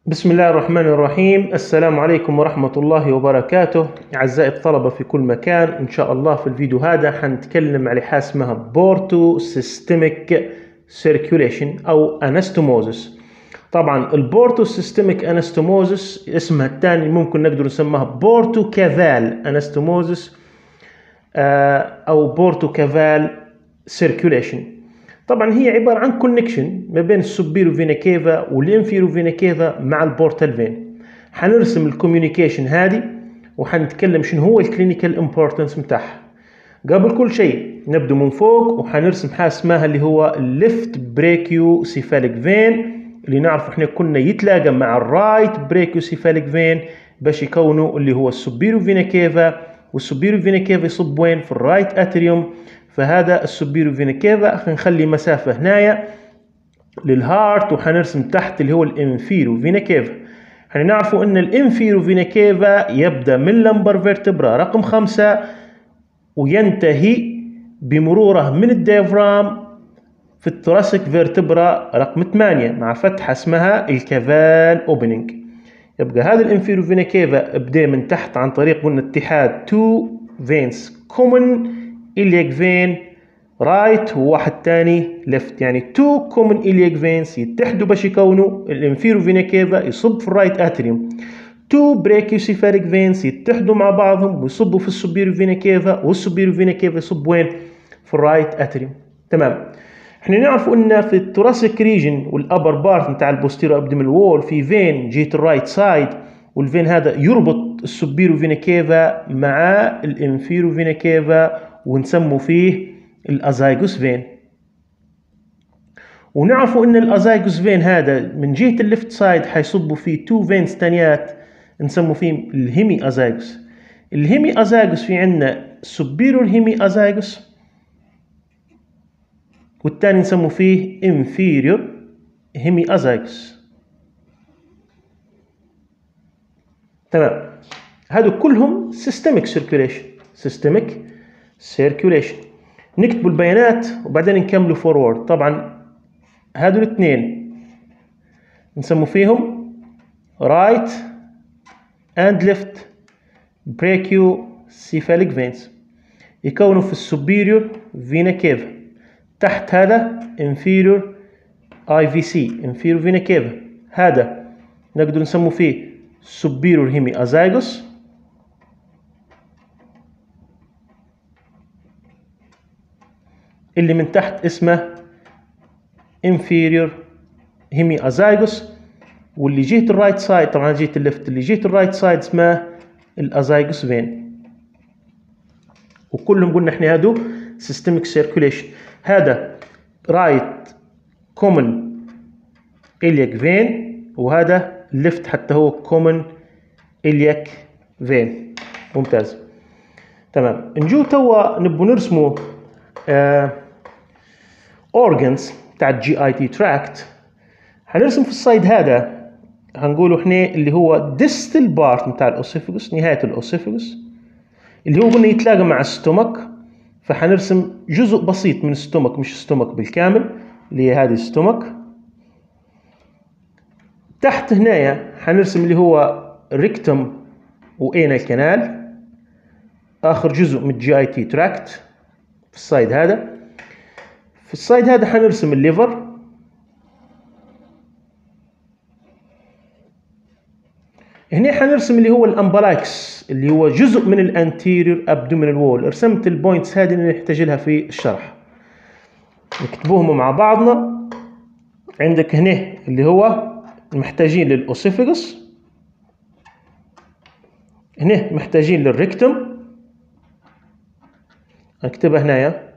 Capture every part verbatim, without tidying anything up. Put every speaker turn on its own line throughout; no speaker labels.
بسم الله الرحمن الرحيم. السلام عليكم ورحمة الله وبركاته. أعزائي الطلبة في كل مكان، إن شاء الله في الفيديو هذا حنتكلم على حاجة اسمها Porto-Systemic Circulation أو Anastomosis. طبعا البورتو-سيستميك Anastomosis اسمها الثاني ممكن نقدر نسميها Porto-Caval Anastomosis أو Porto-Caval Circulation. طبعا هي عبارة عن كونكشن ما بين السوبيرو فينا كيفا والانفيرو فينا كيفا مع البورتال فين. حنرسم الكوميونيكيشن هذه وحنتكلم شنو هو الكلينيكال امبورتنس متاعها. قبل كل شيء نبدو من فوق وحنرسم حاجة اسمها اللي هو الليفت بريكيو سيفاليك فين، اللي نعرف احنا كنا يتلاقى مع الرايت بريكيو سيفاليك فين باش يكونوا اللي هو السوبيرو فينا كيفا، والسوبيرو فينا كيفا يصب وين؟ في الرايت اتريوم. فهذا السوبيرو فينا كيفا حنخلي مسافة هنايا للهارت، وحنرسم تحت اللي هو الانفيرو فينا كيفا. حنعرفوا ان الانفيرو فينا كيفا يبدأ من لمبر فيرتبرا رقم خمسة وينتهي بمروره من الديافرام في الثوراسيك فيرتبرا رقم ثمانية مع فتحة اسمها الكافال اوبننج. يبقى هذا الانفيرو فينا كيفا ابدأ من تحت عن طريق قلنا اتحاد تو فينز كومن إلياك فين رايت وواحد تاني ليفت، يعني تو كومن إلياك فينز يتحدوا باش يكونوا الانفيرو فينا كيفا يصب في الرايت اتريوم. تو بريكيوسيفاليك فينز يتحدوا مع بعضهم ويصبوا في السوبيرو فينا كيفا، والسوبيرو فينا كيفا يصب وين؟ في الرايت اتريوم. تمام. احنا نعرفوا ان في الثوراسيك ريجن والابر بارت نتاع البوستيرو ابدومينال وول في فين جهه الرايت سايد، والفين هذا يربط السوبيرو فينا كيفا مع الانفيرو فينا كيفا ونسموا فيه الازايغوس فين. ونعرفوا ان الازايغوس فين هذا من جهه الليفت سايد حيصبوا فيه تو فينز تانيات نسموا فيهم الهيمي ازايغوس. الهيمي ازايغوس في عندنا سوبيرور هيمي ازايغوس، والثاني نسموا فيه انفيريور هيمي ازايغوس. تمام. هادو كلهم سيستميك سيركيوليشن سيستميك سيركيوليشن. نكتبوا البيانات وبعدين نكملوا فورورد. طبعا هادو الاثنين نسموا فيهم رايت اند ليفت بريكيو سيفاليك فينز يكونوا في السوبيريور فينا كيفا. تحت هذا انفيريور اي في سي انفيريور فينا كيفا، هذا نقدر نسموا فيه سوبيريور هيمي ازايغوس، اللي من تحت اسمه inferior هيمي ازايغوس، واللي جهة الرايت سايد طبعا جهة الليفت اللي جهة الرايت سايد اسمه الازايغوس فين. وكلهم قلنا احنا هادو systemic circulation. هذا رايت common iliac vein وهذا ليفت حتى هو common iliac vein. ممتاز. تمام. نجو توا نبو نرسمو آه organs بتاع الجي اي تي تراكت. هنرسم في السايد هذا هنقوله احنا اللي هو distal بارت بتاع الاوسيفجوس، نهايه الاوسيفجوس اللي هو قلنا يتلاقى مع الستومك. فحنرسم جزء بسيط من الستومك، مش الستومك بالكامل، اللي هي هذه الستومك. تحت هنايا حنرسم اللي هو ريكتوم وانال كانال، اخر جزء من الجي اي تي تراكت في السايد هذا. في السايد هذا حنرسم الليفر، هنا حنرسم اللي هو الامبلاكس اللي هو جزء من الانتيريور ابدومينال وول. رسمت البوينتس هذه اللي نحتاج لها في الشرح، نكتبوهم مع بعضنا. عندك هنا اللي هو محتاجين للاوسيفجوس، هنا محتاجين للريكتوم اكتبها هنايا،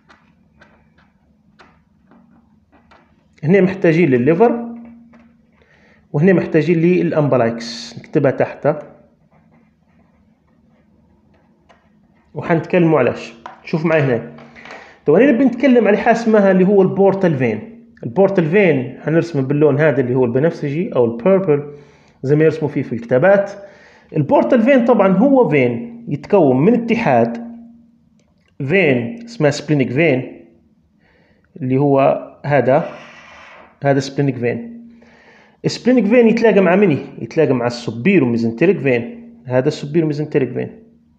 هنا محتاجين للليفر، وهنا محتاجين للامبلاكس نكتبها تحتها. وحنتكلموا علاش. شوف معي هنا تو انا نبي نتكلم على حاجه اسمها اللي هو البورتال فين. البورتال فين حنرسمه باللون هذا اللي هو البنفسجي او البيربل زي ما يرسموا فيه في الكتابات. البورتال فين طبعا هو فين يتكون من اتحاد فين اسمها سبلينيك فين، اللي هو هذا هذا سبلينيك فين. سبلينيك فين يتلاقى مع مني؟ يتلاقى مع السوبيرو ميزنتريك فين. هذا السوبيرو ميزنتريك فين.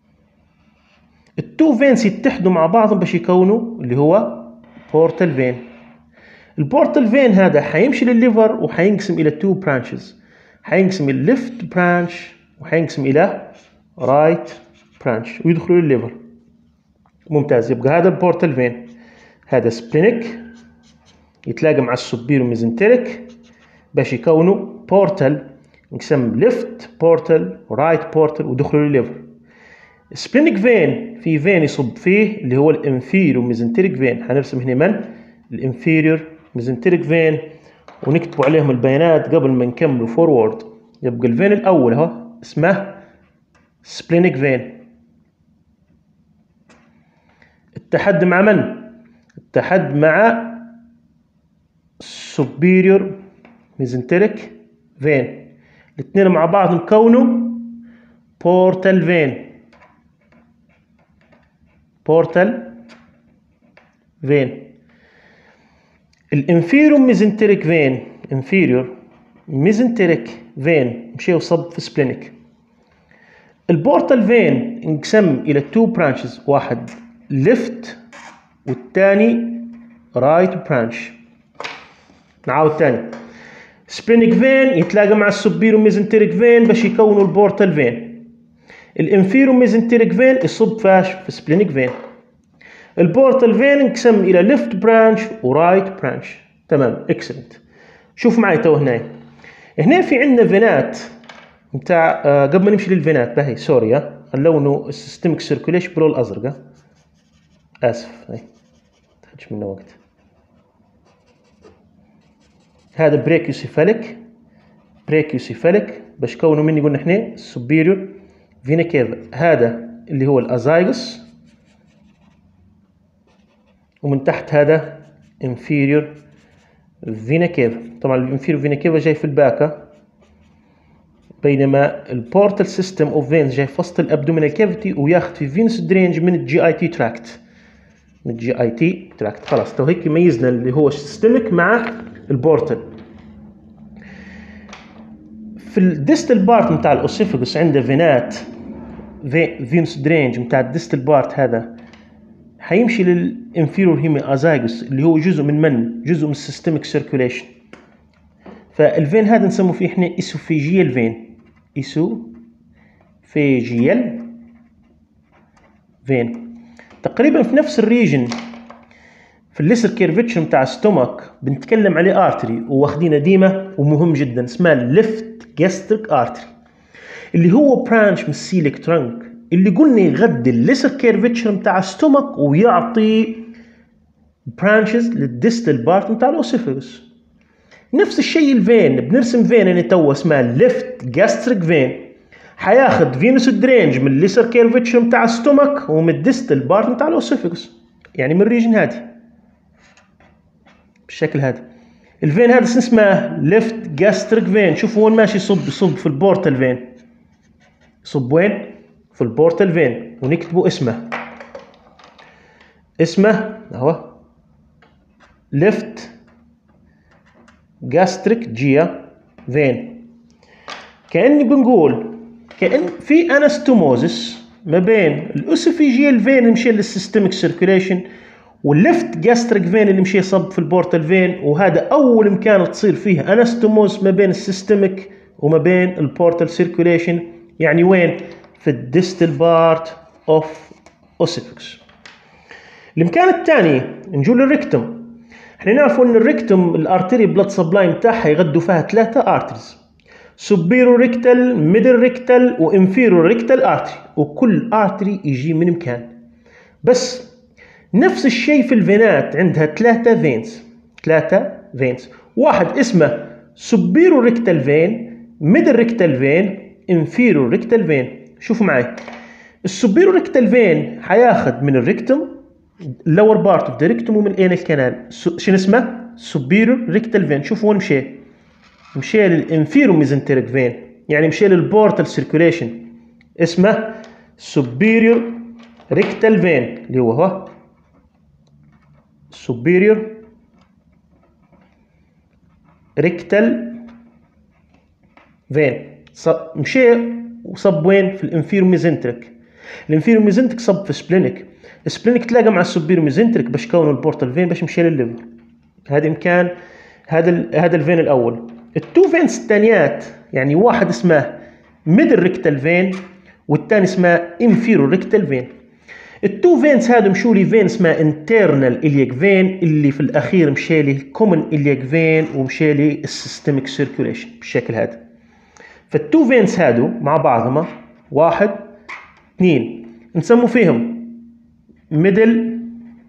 التو فينس يتحدوا مع بعضهم باش يكونوا اللي هو بورتال فين. البورتال فين هذا حيمشي للليفر وحينقسم الى تو برانشز، حينقسم الى ليفت برانش وحينقسم الى رايت برانش ويدخلوا للليفر. ممتاز. يبقى هذا البورتال فين، هذا سبلينيك يتلاقى مع السوبيرو ميزنتريك باش يكونوا بورتال، نقسم ليفت بورتال ورايت بورتال ودخلوا للليفر. سبلينيك فين في فين يصب فيه اللي هو الانفيريور ميزنتريك فين. حنرسم هنا من الانفيريور ميزنتريك فين ونكتبوا عليهم البيانات قبل ما نكملوا فورورد. يبقى الفين الاول اهو اسمه سبلينيك فين. اتحد مع من؟ اتحد مع superior mesenteric فين. الاثنين مع بعض نكونوا بورتال فين. بورتال فين. الانفيريور ميزنتريك فين، انفيريور ميزنتريك فين مشي وصب في سبلينيك. البورتال فين انقسم الى تو برانشز، واحد ليفت والثاني رايت برانش. نعاود ثاني. سبلينيك فين يتلاقى مع السوبيرو ميزنتريك فين باش يكونوا البورتال فين. الانفيرو ميزنتريك فين يصب فاش في سبلينيك فين. البورتال فين انقسم الى ليفت برانش ورايت برانش. تمام اكسلنت. شوف معي تو هنا هنا في عندنا فينات بتاع آه قبل ما نمشي للفينات باهي سوري ها خلونه السيستميك سيركوليشن باللون الازرق. اسف هاي تاخدش منه وقت. هذا بريكيوسيفاليك بريكيوسيفاليك باش كونوا مني قلنا احنا سوبيريور فينا كيفا. هذا اللي هو الازايغس ومن تحت هذا انفيريور فينا كيفا. طبعا الانفيريور فينا كيفا جاي في الباكا، بينما البورتال سيستم اوف فينز جاي في وسط الابدومينال كافيتي وياخذ في فينس درينج من الجي اي تي تراكت. من الجي اي تي تراكت. خلاص تو هيك ميزنا اللي هو السيستميك مع البورتال. في الديستال بارت نتاع الاوسيفغس عنده فينات في فينس درينج نتاع الديستال بارت. هذا حيمشي للانفيرور هيمي ازايغوس اللي هو جزء من من جزء من السيستميك سيركوليشن. فالفين هذا نسموه فيه احنا اسوفيجيال فين. اسوفيجيال فين. تقريبا في نفس الريجن في الليسر كيرفتشر نتاع ستومك بنتكلم عليه ارتري واخدينه ديما ومهم جدا اسمه ليفت جاستريك ارتري اللي هو برانش من السيليك ترانك اللي قلنا يغذي الليسر كيرفتشر نتاع ستومك ويعطي برانشز للديستال بارت نتاع الاوسيفغس. نفس الشيء الفين بنرسم فين انا تو اسمها ليفت جاستريك فين حياخد فينوس درينج من الليسر كيرفتشر نتاع ستومك ومن الديستال بارت نتاع الاوسيفغس، يعني من الريجن هذه بالشكل هذا. الفين هذا اسمه ليفت جاستريك فين. شوفوا وين ماشي يصب يصب في البورتال فين. يصب وين؟ في البورتال فين ونكتبوا اسمه. اسمه اهو ليفت جاستريك جيا فين. كأني بنقول كأن في انستوموزس ما بين الاوسوفيجيال فين اللي مشي للسيستميك سيركوليشن والليفت جاستريك فين اللي مشي يصب في البورتال فين، وهذا اول مكان تصير فيه انستوموز ما بين السيستميك وما بين البورتال سيركوليشن. يعني وين؟ في الديستال بارت اوف اوسيفكس. المكان الثاني نجول للريكتوم. احنا نعرفوا ان الريكتوم الارتري بلاد سبلاي بتاعها يغدوا فيها ثلاثه ارتريز، سوبيرو ريكتال ميدل ريكتال وانفيرو ريكتال ارتري، وكل ارتري يجي من مكان. بس نفس الشيء في الفينات عندها ثلاثه فينز ثلاثه فينز واحد اسمه سوبيرو ريكتال فين ميدل ريكتال فين انفيرو ريكتال فين. شوفوا معي السوبيرو ريكتال فين حياخد من الريكتوم اللور بارت اوف ذا ريكتوم ومن الانال كانال. شنو اسمه؟ سوبيرو ريكتال فين. شوفوا وين مشي؟ مشي للانفيرو ميزنتريك فين، يعني مشي للبورتال سيركوليشن. اسمه سوبيريور ريكتال فين اللي هو هو سوبيريور ريكتال فين مشي وصب وين؟ في الانفيرو ميزنتريك. الانفيرو ميزنتريك صب في سبلينك. السبلينك تلاقى مع السوبيرو ميزنتريك باش كونوا البورتال فين باش مشي للليفر. هذا امكان هذا هذا الفين الاول. التو فينز الثانيات يعني واحد اسمه ميدل ريكتال فين والثاني اسمه انفيرو ريكتال فين. التو فينز هادو مشوا لي فين اسمها انترنال الياك فين اللي في الاخير مشى لي كومن الياك فين ومشى لي السيستميك سيركيوليشن بالشكل هذا. فالتو فينز هادو مع بعضهم واحد اثنين نسموا فيهم ميدل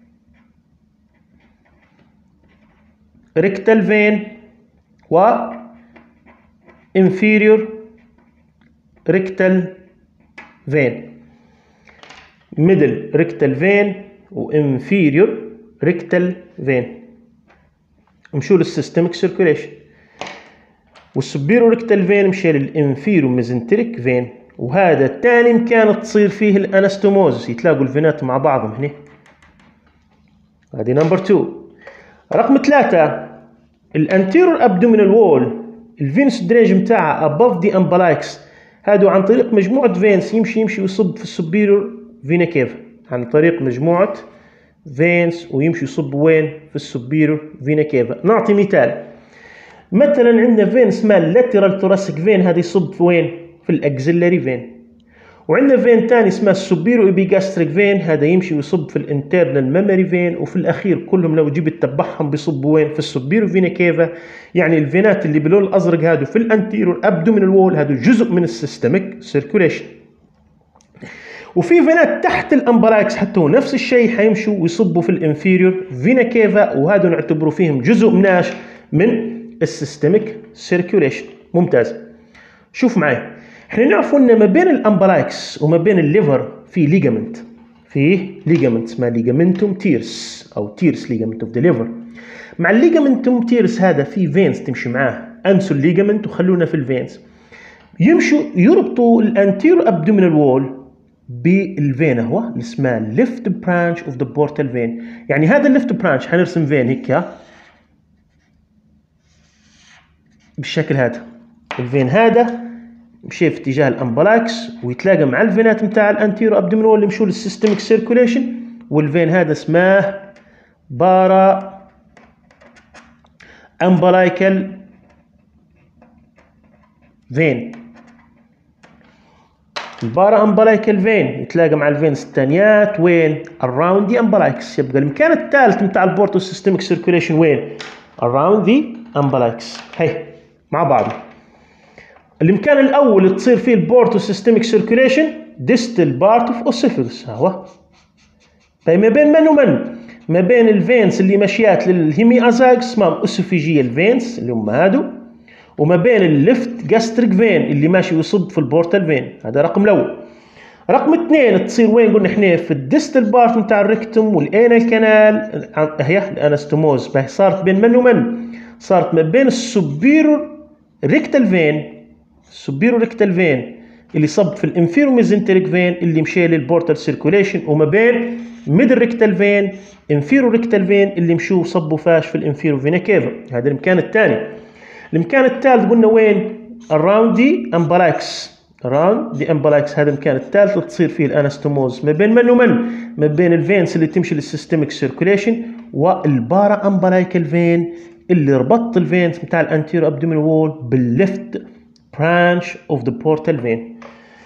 ريكتال فين و inferior ريكتال فين. ميدل ريكتال فين و inferior ريكتال فين مشوا للسيستميك سيركيوليشن. والسوبيرو ريكتال فين مشى للانفيرو ميزنتريك فين. وهذا الثاني مكان تصير فيه الانستوموزس، يتلاقوا الفينات مع بعضهم هنا. هذه نمبر اثنين. رقم ثلاثة الانتيرور ابدومينال وول الفينس درينج متاعها ابوف دي امبلايكس. هادو عن طريق مجموعة فينس يمشي يمشي ويصب في السوبيرور فينا كيفا. عن طريق مجموعة فينس ويمشي يصب وين؟ في السوبيرور فينا كيفا. نعطي مثال. مثلا عندنا فين اسمها اللاترال ثوراسيك فين، هذا يصب في وين؟ في الاكزيلاري فين. وعندنا فين ثاني اسمها السوبيرو ايبيجاستريك فين، هذا يمشي ويصب في الانترنال ميموري فين. وفي الاخير كلهم لو جيت تتبعهم بيصبوا وين؟ في السوبيرو فينا كيفا. يعني الفينات اللي باللون الازرق هادو في الانتيرور ابدومينال وول هادو جزء من السيستميك سيركوليشن. وفي فينات تحت الامبلايكس حتى هو نفس الشيء حيمشوا ويصبوا في الانفيريور فينا كيفا، وهادو نعتبروا فيهم جزء مناش من السيستميك سيركوليشن. ممتاز. شوف معي، احنا نعرفوا ان ما بين الامبلايكس وما بين الليفر في ليجامنت، فيه ليجامنت اسمها ليجامنتوم تيرس او تيرس ليجامنت اوف ذا ليفر. مع الليجامنتوم تيرس هذا في فينز تمشي معاه، انسوا الليجامنت وخلونا في الفينز. يمشوا يربطوا الانتيرو ابدومينال وول بالفين هو اللي اسمها ليفت برانش اوف ذا بورتال فين. يعني هذا الليفت برانش حنرسم فين هيك بالشكل هذا. الفين هذا مشي في اتجاه الامبلاكس ويتلاقى مع الفينات نتاع الانتيرو ابدومينال اللي مشوا للسيستميك سيركوليشن. والفين هذا اسمه بارا امبلايكال فين. البارا امبلايكال فين يتلاقى مع الفينز الثانيات وين؟ around the umbilicus. يبقى المكان الثالث نتاع البورتو-systemic circulation وين؟ around the umbilicus. هي مع بعض. المكان الاول اللي تصير فيه البورتو-systemic circulation distal part of oesophagus. ها هو. طيب ما بين من ومن؟ ما بين الفينز اللي ماشيات للهيمي ازاكس اسمهم اوسوفيجيال فينز اللي هم هادو، وما بين الليفت جاستريك فين اللي ماشي ويصب في البورتال فين. هذا رقم الاول. رقم اثنين تصير وين؟ قلنا احنا في الديستال بارت نتاع الريكتوم والانال كانال. هي الانستوموز صارت بين من ومن؟ صارت ما بين السوبيرور ريكتال فين، السوبيرور ريكتال فين اللي صب في الانفيرو ميزنتريك فين اللي مشى للبورتال سيركوليشن، وما بين ميدل ريكتال فين انفيرو ريكتال فين اللي مشوا صبوا فاش في الانفيرو فينا كيفا. هذا المكان الثاني. المكان الثالث قلنا وين؟ around the umbilicus. around the umbilicus هذا المكان الثالث اللي تصير فيه الانستوموز ما بين من ومن؟ ما بين الفينس اللي تمشي للسيستميك سيركوليشن والبارا امبلايكال فين اللي ربطت الفينس بتاع الانتيرو ابدومينال وول بالليفت برانش اوف ذا بورتال فين.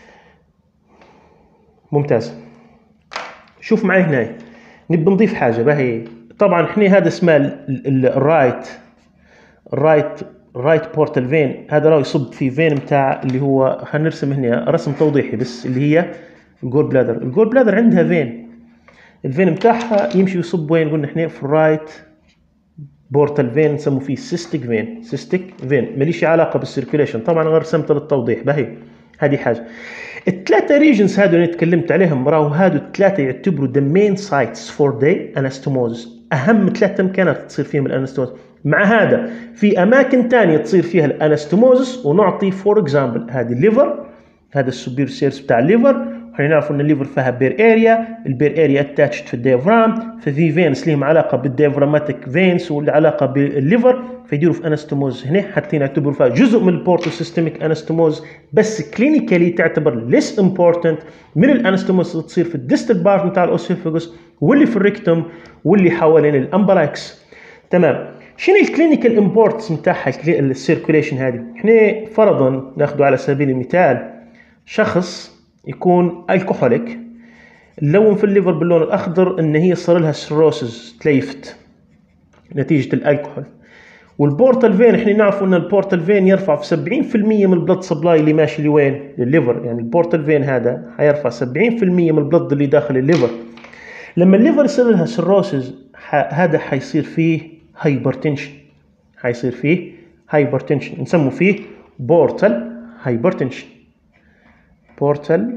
ممتاز. شوف معي هنا نبي نضيف حاجه باهي. طبعا احنا هذا اسمه الرايت الرايت رايت بورتال فين. هذا راه يصب في فين متاع اللي هو خلينا نرسم هنا رسم توضيحي بس اللي هي الجول بلادر. الجول بلادر عندها فين، الفين متاعها يمشي يصب وين؟ قلنا احنا في الرايت بورتال فين نسموه فيه سيستيك فين. سيستيك فين ماليش علاقه بالسيركيوليشن طبعا، غير رسمت للتوضيح باهي. هذه حاجه. الثلاثه ريجنز هادو اللي تكلمت عليهم راهو هادو الثلاثه يعتبروا ذا مين سايتس فور ذا انستوموزس، اهم ثلاثه مكانات تصير فيهم الانستوموزس. مع هذا في اماكن ثانيه تصير فيها الانستوموزس، ونعطي فور اكزامبل هذه الليفر، هذا السوبير سيرس بتاع الليفر، خلينا نعرف ان الليفر فيها بير اريا، البير اريا اتاتشد في الديافرام، ففي فينس لهم علاقه بالديافراماتيك فينس والعلاقه بالليفر، فيديروا في انستوموز هنا حتى نعتبروا فيها جزء من البورتو-سيستميك انستوموز، بس كلينيكالي تعتبر ليس امبورتنت من الانستوموز اللي تصير في الديستال بارت بتاع الاوسيفاجوس واللي في الريكتوم واللي حوالين الامبلاكس. تمام. شنو الكلينيكال امبورتنس بتاعها السيركوليشن هذه؟ احنا فرضا ناخذه على سبيل المثال شخص يكون الكحوليك، اللون في الليفر باللون الاخضر ان هي صار لها سيروسز، تليفت نتيجه الكحول، والبورتال فين احنا نعرف ان البورتال فين يرفع في سبعين بالمئة من البلد سبلاي اللي ماشي لوين؟ للليفر، يعني البورتال فين هذا حيرفع سبعين بالمئة من البلد اللي داخل الليفر. لما الليفر يصير لها سيروسز هذا حيصير فيه هايبرتنشن، حيصير فيه هايبرتنشن نسموه فيه بورتال هايبرتنشن، بورتال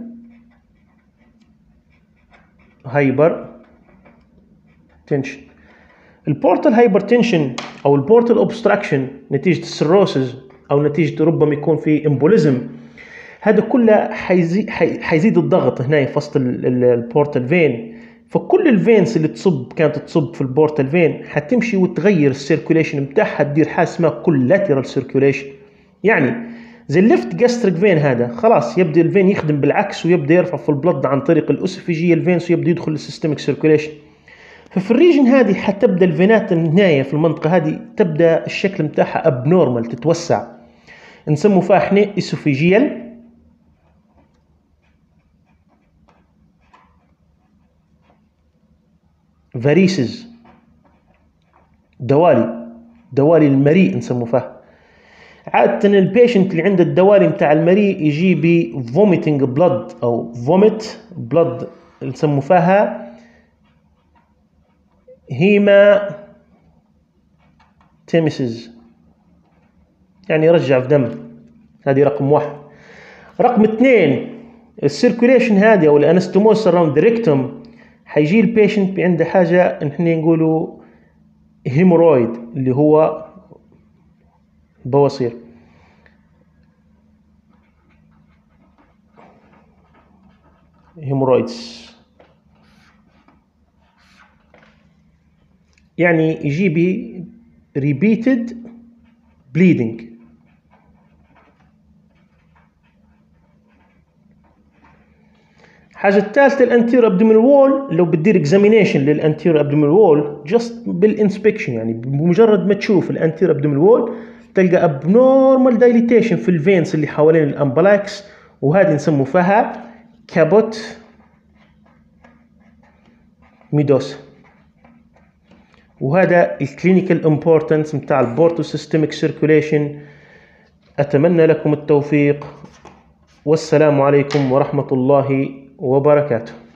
هايبر تنشن. البورتال هايبرتنشن او البورتال اوبستراكشن نتيجه السيروسز او نتيجه ربما يكون في امبوليزم، هذا كله حيزيد حيزيد الضغط هنا في وسط البورتال فين، فكل الفينس اللي تصب كانت تصب في البورتال فين حتمشي وتغير السيركوليشن بتاعها، تدير حاجه اسمها كولاترال سيركوليشن. يعني زي الليفت جاستريك فين هذا خلاص يبدا الفين يخدم بالعكس ويبدا يرفع في البلد عن طريق الاسوفيجيال فينس ويبدا يدخل للسيستميك سيركوليشن. ففي الريجن هذه حتبدا الفينات النهايه في المنطقه هذه تبدا الشكل بتاعها ابنورمال تتوسع، نسموه فيها احنا اسوفيجيال فاريسز، دوالي دوالي المريء نسموه فيها. عادة البيشنت اللي عنده الدوالي متاع المريء يجي ب vomiting blood او vomit blood نسموه فيها هيما تيمسز، يعني يرجع في دم. هذه رقم واحد. رقم اثنين السيركوليشن هذه او الانستوموس اراوند ريكتوم، حيجي البيشنت عنده حاجه نحن نقولوا هيمورويد اللي هو بواسير، هيمورويدز، يعني يجي ب repeated bleeding. حاجة الثالثة الانتير ابدومينال وول، لو بتدير اكزامينيشن للانتير ابدومينال وول جست بالانسبكشن، يعني بمجرد ما تشوف الانتير ابدومينال وول تلقى ابنورمال دايليتيشن في الفينس اللي حوالين الامبلاكس، وهذه نسموه فيها كابوت ميدوس. وهذا الكلينيكال امبورتنس بتاع البورتو-سيستميك سيركوليشن. اتمنى لكم التوفيق، والسلام عليكم ورحمة الله وبركاته.